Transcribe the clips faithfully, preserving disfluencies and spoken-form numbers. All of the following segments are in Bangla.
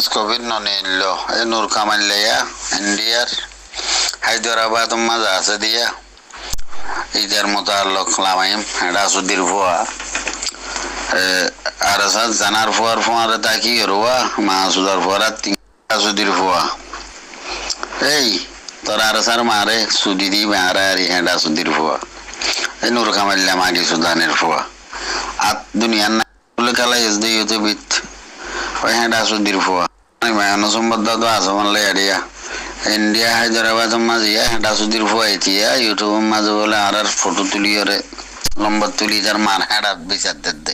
কোভিড ননেলো এ নূর কামাইয়া ইন্ডিয়ার হায়দ্রাবাদ মাজা আছে দিয়া ইদের মতো আল্লাহ লামাইম এটা সুদির ভুয়া আর সাথ জানার ফুয়ার ফুয়ারে তাকি রুয়া মা সুদার ফুয়ারা তিন সুদির ভুয়া এই তোর আর সার মারে সুদি দি মারা আর হেডা সুদির ভুয়া এই নূর কামাইয়া মাগি সুদানের ভুয়া আর দুনিয়ার না বলে কালা এস দি ইউটিউবিত ওই হেডা সুদির ভুয়া মায়ানো সম্বদ্ধ তো আছে মানলে এরিয়া ইন্ডিয়া হায়দ্রাবাদ মাঝিয়া হেডা সুদির ভুয়া ইতিয়া ইউটিউব মাঝে বলে আর আর ফটো তুলি ওরে নম্বর তুলি তার মার হেডাত বিচার দে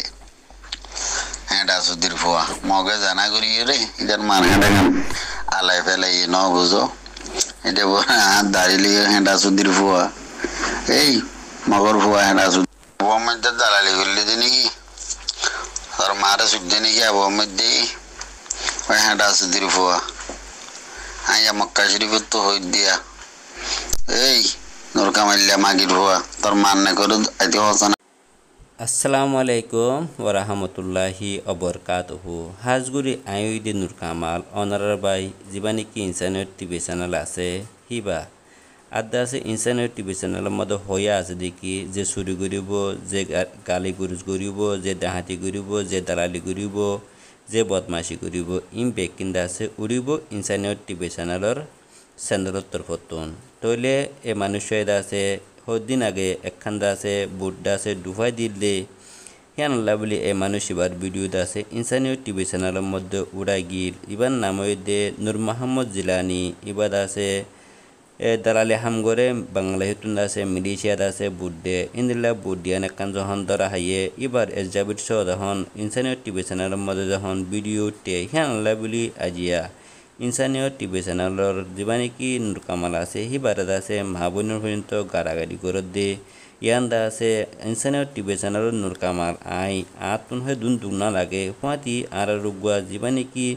হেডা সুদির ভুয়া মগে জানা করি রে ইটার মার হেডা আলাই ফেলাই ন বুঝো এটা হাত দাঁড়িয়ে হেডা সুদির ভুয়া এই মগর ভুয়া হেডা সুদির ভুয়া মধ্যে দালালি করলি দি নাকি তোর মারে সুদ্ধে নাকি আবহাওয়ার মধ্যে ওই হেডা সুদির ভুয়া আইয়া মক্কা শরীফের তো হই দিয়া এই নূর কামাইয়া মাগির ভুয়া তোর মান না করে আইতে হচ্ছে না। আসসালামু আলাইকুম ওয়া রাহমাতুল্লাহি ওয়া বারাকাতুহু হাজগুড়ি আইউইডি নূর কামাল অনারার বাই জীবানি কি ইনসানিয়ত টিভি চ্যানেল আছে হিবা আদা আছে ইনসানিয়ত টিভি চ্যানেলের মধ্যে হইয়া আছে দেখি যে চুরি করিব যে গালি গুরুজ করিব যে ডাহাতি করিব যে দালালি করিব যে বদমাশি করিব ইম বেকিন্দা আছে উড়িব ইনসানিয়ত টিভি চ্যানেলের চ্যানেলের তরফতন তইলে এ মানুষ আছে দিন আগে একখানটা আছে বুটটা আছে ডুবাই দিলে হিয়ানল্লা বলি এ মানুষ এবার ভিডিওতে আছে ইনসানিয়ত টিভি চ্যানেলের মধ্যে উড়াই গিল ইবার নাম দে নূর মোহাম্মদ জিলানি ইবাদ আছে এ দালালি হামগরে বাংলা হিতুন আছে মিলিশিয়াত আছে বুড্ডে ইন্দিল্লা বুডিয়ান একখান যখন ধরা হাইয়ে এবার এস জাবির সহ যখন ইনসানিয়ত টিভি চ্যানেলের মধ্যে যখন ভিডিও টে হিয়ানল্লা বলি আজিয়া ইনসানিয়ত টিভি চ্যানেলের জীবানি কি নূর কামাল আছে হিবারত আছে মা বোনের পর্যন্ত গাড়াগাড়ি করে দে ইয়ান্দা আছে ইনসানিয়ত টিভি চ্যানেলের নূর কামাল আই আতুন হয়ে দুন দুনা লাগে হুঁয়াতি আর রুগুয়া জীবানি কি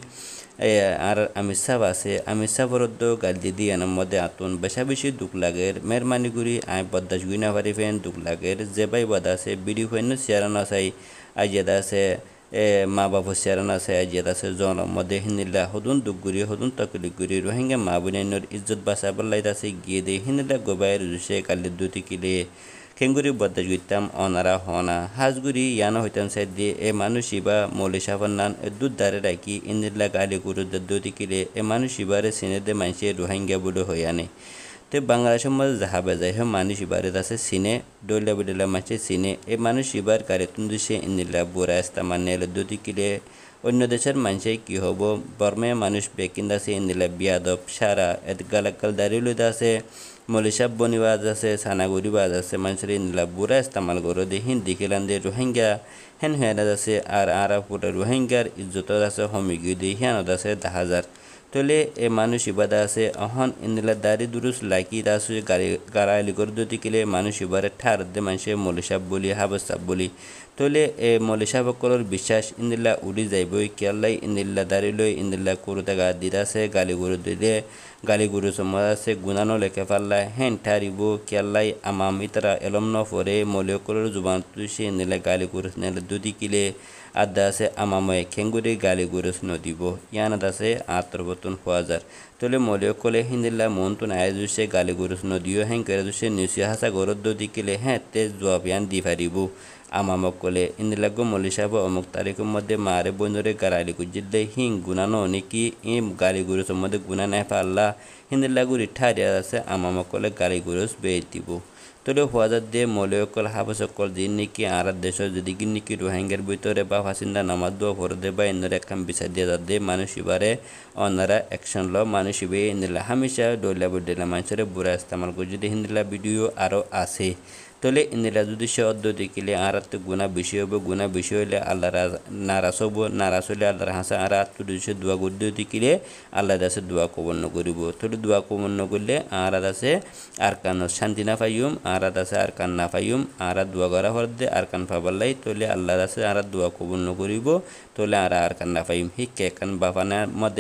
আর আমির সাহেব আছে আমির সাহেবরদ্দ গালি দিয়ে এনার মধ্যে আতুন বেশা বেশি দুঃখ লাগের মেহরবানি করি আই বদাস গুইনা পারি ফেন দুঃখ লাগের যে বাই বদ আছে বিডি ফেন চেয়ারানো চাই আইজাদা আছে এ মা বাবু চেয়ারান আছে আইজাদ আছে জনের মধ্যে হিন্দিল্লা হদুন দুগুরি হদুন তকলি গুরি রোহিঙ্গা মা বোনের ইজ্জত বাঁচাবার লাইত আছে গিয়ে দে হিন্দিল্লা গোবাই রুসে কালি দুটি কিলে খেঙ্গুরি বদাস গুইতাম অনারা হনা হাজগুড়ি ইয়ানো হইতাম সাইড দিয়ে এ মানুষ ইবা মৌলি সাফার নান দুধ দাঁড়ে রাখি ইন্দিল্লা গালি গুরু দুটি কিলে এ মানুষ ইবারে সিনে দে মানুষে রোহিঙ্গা বুড়ো হয়ে আনে তো বাংলাদেশের মধ্যে যাহা বেজায় হয় মানুষ ইবারে আছে সিনে ডইলা বিডলা মাছে সিনে এ মানুষ ইবার কারে তুন্দুসে ইন্দিল্লা বুড়া ইস্তামান নেলে দুটি কিলে অন্য দেশের মানুষে কি হব বর্মে মানুষ বেকিন্দা আছে ইন্দিল্লা বিয়াদব সারা এত গালাকাল দাঁড়িয়ে লইতে আছে মলিসাব বনিবাজ আছে সানাগুড়িবাজ আছে মানুষের ইন্দিল্লা বুড়া ইস্তামাল করো দে হিন্দি খেলান দে রোহিঙ্গা হেন হেয়ানাজ আছে আর আরা পুরা রোহিঙ্গার ইজ্জত আছে হমিগি দিয়ে হিয়ানত আছে দা হাজার তলে এ মানুষ ইবাদা আছে অহন ইন্দিলা দাড়ি দুরুস লাইকি দাসু গাড়ি গাড়াইলি করে দুটি কিলে মানুষ ইবারে ঠার দে মানুষে মলিসাব বলি হাবসাব বলি তলে এ মলিসাবকলর বিশ্বাস ইন্দিল্লা উড়ি যাইবই কেয়াল্লাই ইন্দিল্লা দাড়ি লই ইন্দিল্লা কুরুতে গা দিদাসে গালি গরু দিলে গালি গরু সমাজ আছে গুনানো লেখে পাল্লা হেন ঠারিব কেয়াল্লাই আমাম ইতারা এলম ন পরে মলিয়কলর জুবান তুসে ইন্দিল্লা গালি গরু নেলে দুটি কিলে আদা আছে আমাময় খেঙ্গুরি গালি গুরুস নদিব ইয়ানাদ আছে আত্মবতন হাজার তলে মলিয় কলে হিন্দিল্লা মন তো নাই জুসে গালি গুরুস নদিও হ্যাং করে জুসে নিউসি হাসা গরদ দিকিলে হ্যাঁ তেজ জবাব ইয়ান দি পারিব আমামক কলে ইন্দিল্লা গো মলি সাহেব অমুক তারিখের মধ্যে মারে বন্ধুরে গাড়ালি গুজিলে হিং গুনানো নাকি ই গালি গুরুসের মধ্যে গুনা নাই পাল্লা হিন্দিল্লা গুড়ি ঠারিয়া আছে আমামক কলে গালি গুরুস বেয়ে দিব তলে হাজার দিয়ে মলয়কল হাবসকল দিন নাকি আর দেশ যদি কি নাকি রোহিঙ্গার ভিতরে বা ফাঁসিন্দা নামাজ দোয়া ভরে দে বা ইন্দরে একখান বিচার দিয়ে দে মানুষ ইবারে অনারা অ্যাকশন ল মানুষ ইবে ইন্দিল্লা হামেশা ডইলা বডিলা মানুষের বুড়া ইস্তেমাল করে যদি হিন্দিল্লা ভিডিও আরও আছে তলে ইন্দিল্লা যদি সে অদ্যতি কিলে আর গুণা বেশি হবে গুণা বেশি হইলে আল্লাহ নারাজ হব নারাজ হইলে আল্লাহর হাসা আর আত্মদেশে দোয়া গদ্যতি কিলে আল্লাহ দাসে দোয়া কবর করিব তলে দোয়া কবর করলে আর আছে আর কান শান্তি না পাইম আর আছে আর কান না পাইম আর দোয়া করা হর দে আর কান পাবাল্লাই তলে আল্লাহ দাসে আর দোয়া কবর করিব তলে আর আর কান না পাইম হিকে কান বাপানার মধ্যে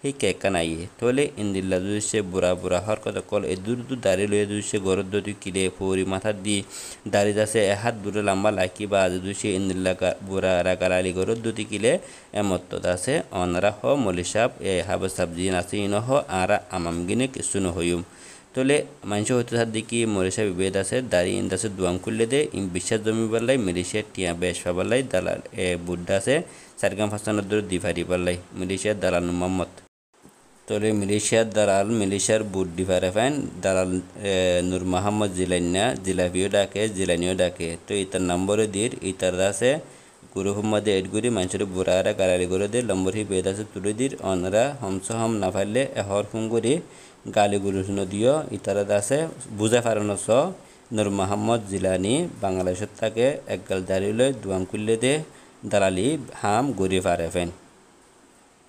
হি কেকা নাইয়ে তোলে ইন্দিল্লা দুসে বুড়া বুড়া হর কথা কল এ দূর দূর দাঁড়িয়ে লয়ে দুসে গরদ দতি কিলে পরি মাথা দি দাঁড়িয়ে আছে এ হাত দূরে লম্বা লাইকি বা আজ দুসে ইন্দিল্লা বুড়া রাগালালি গরদ দতি কিলে এমত আছে অনারা হ মলিসাব এ হাব সাবজি নাসি ইন হ আরা আমাম গিনে কিছু নহয়ুম তোলে মানুষ হইতে থাক দেখি মরিসা বিভেদ আছে দাঁড়িয়ে ইন্দাসে দুয়াম খুললে দে ইম বিশ্বাস জমি পাল্লাই মিলিশিয়ার টিয়া বেশ পাল্লাই দালাল এ বুড্ডা আছে চারগাম ফাঁসানোর দূর দিভারি পাল্লাই মিলিশিয়ার দালাল মোহাম্মদ তোলে মিলিশিয়ার দালাল মিলিশিয়ার বুট ডিভারে ফ্যান দালাল নূর মোহাম্মদ জিলানিয়া জিলাপিও ডাকে জিলানিও ডাকে তো ইতার নম্বরে দির ইতার আছে গ্রুপের মধ্যে এড করি মানুষের বুড়ারা গাড়ি করে দিয়ে লম্বর হি বেদ আছে তুলে দির অনরা হমস হম না পারলে এহর ফোন করি গালি গুরুজ নদীয় ইতারা আছে বুঝা ফারানো স নূর মোহাম্মদ জিলানি বাংলাদেশের তাকে একগাল দাঁড়িয়ে দুয়াম কুল্লে দে দালালি হাম গড়িয়ে পারে ফেন।